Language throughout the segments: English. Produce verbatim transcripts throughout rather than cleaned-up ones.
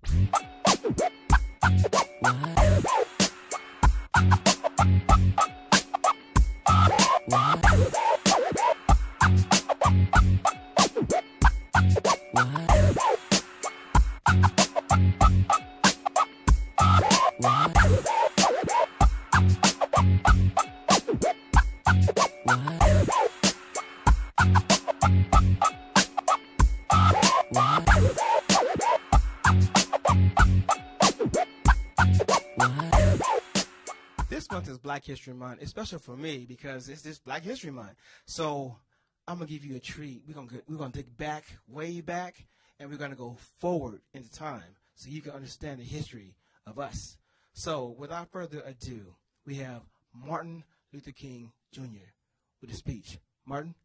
This month is Black History Month, especially for me because it's this Black History Month. So I'm gonna give you a treat. We're gonna we're gonna dig back, way back, and we're gonna go forward into time so you can understand the history of us. So without further ado, we have Martin Luther King Junior with a speech. Martin.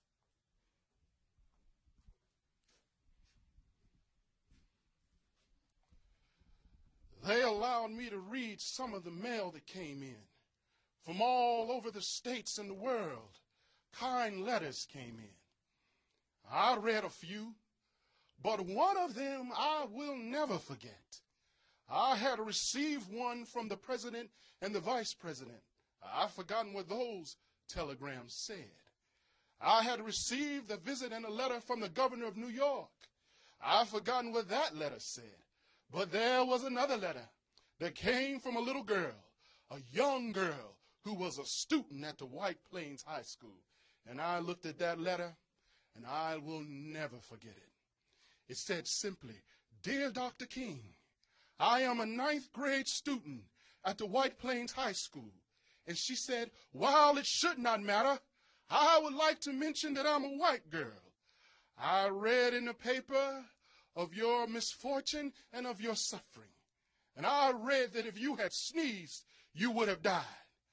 They allowed me to read some of the mail that came in from all over the states and the world. Kind letters came in. I read a few, but one of them I will never forget. I had received one from the president and the vice president. I've forgotten what those telegrams said. I had received a visit and a letter from the governor of New York. I've forgotten what that letter said. But there was another letter that came from a little girl, a young girl who was a student at the White Plains High School. And I looked at that letter, and I will never forget it. It said simply, "Dear Doctor King, I am a ninth grade student at the White Plains High School." And she said, "While it should not matter, I would like to mention that I'm a white girl. I read in the paper of your misfortune and of your suffering. And I read that if you had sneezed, you would have died.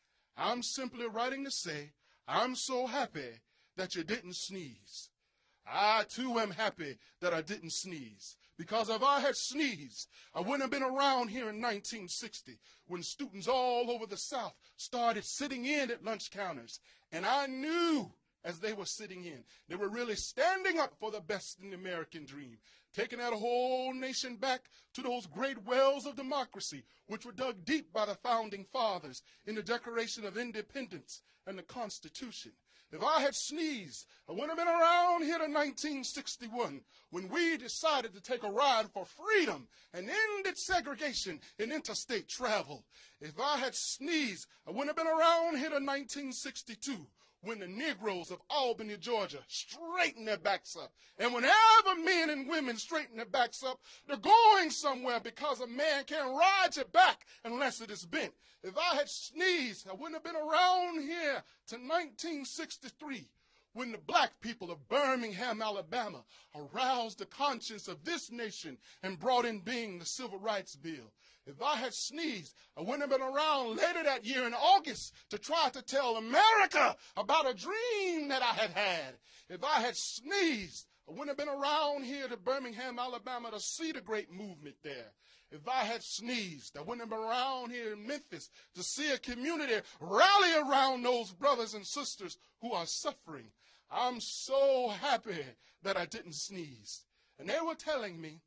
I'm simply writing to say, I'm so happy that you didn't sneeze. I, too, am happy that I didn't sneeze. Because if I had sneezed, I wouldn't have been around here in nineteen sixty when students all over the South started sitting in at lunch counters. And I knew as they were sitting in, they were really standing up for the best in the American dream, taking that whole nation back to those great wells of democracy, which were dug deep by the founding fathers in the Declaration of Independence and the Constitution. If I had sneezed, I wouldn't have been around here in nineteen sixty-one when we decided to take a ride for freedom and ended segregation in interstate travel. If I had sneezed, I wouldn't have been around here in nineteen sixty-two when the Negroes of Albany, Georgia, straighten their backs up. And whenever men and women straighten their backs up, they're going somewhere because a man can't ride your back unless it is bent. If I had sneezed, I wouldn't have been around here to nineteen sixty-three when the black people of Birmingham, Alabama, aroused the conscience of this nation and brought in being the Civil Rights Bill. If I had sneezed, I wouldn't have been around later that year in August to try to tell America about a dream that I had had. If I had sneezed, I wouldn't have been around here to Birmingham, Alabama to see the great movement there. If I had sneezed, I wouldn't have been around here in Memphis to see a community rally around those brothers and sisters who are suffering. I'm so happy that I didn't sneeze. And they were telling me,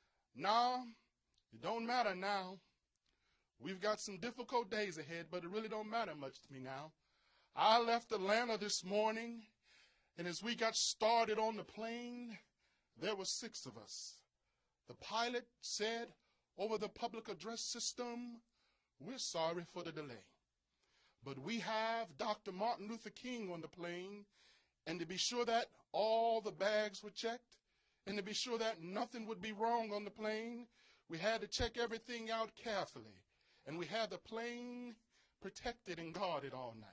nah, it don't matter now. We've got some difficult days ahead, but it really don't matter much to me now. I left Atlanta this morning, and as we got started on the plane, there were six of us. The pilot said over the public address system, we're sorry for the delay, but we have Doctor Martin Luther King on the plane, and to be sure that all the bags were checked, and to be sure that nothing would be wrong on the plane, we had to check everything out carefully, and we had the plane protected and guarded all night.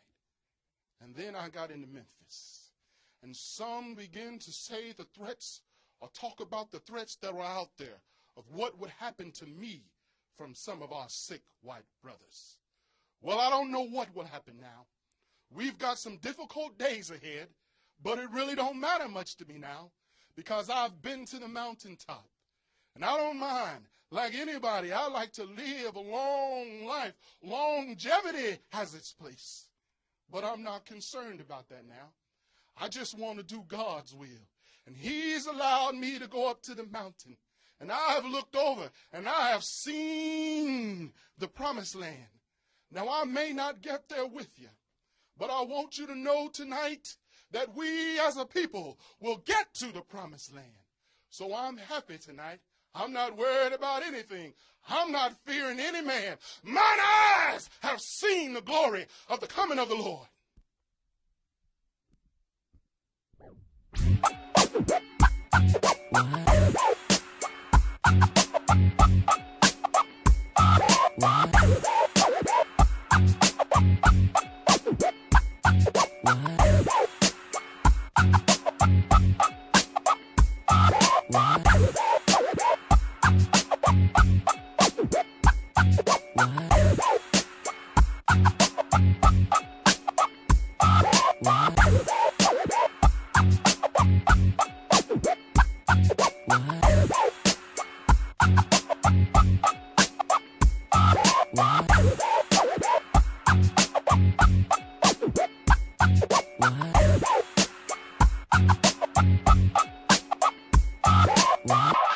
And then I got into Memphis, and some began to say the threats or talk about the threats that were out there of what would happen to me from some of our sick white brothers. Well, I don't know what will happen now. We've got some difficult days ahead, but it really don't matter much to me now because I've been to the mountaintop. And I don't mind. Like anybody, I like to live a long life. Longevity has its place. But I'm not concerned about that now. I just want to do God's will. And he's allowed me to go up to the mountain. And I have looked over and I have seen the promised land. Now, I may not get there with you, but I want you to know tonight that we as a people will get to the promised land. So I'm happy tonight. I'm not worried about anything. I'm not fearing any man. Mine eyes have seen the glory of the coming of the Lord. What?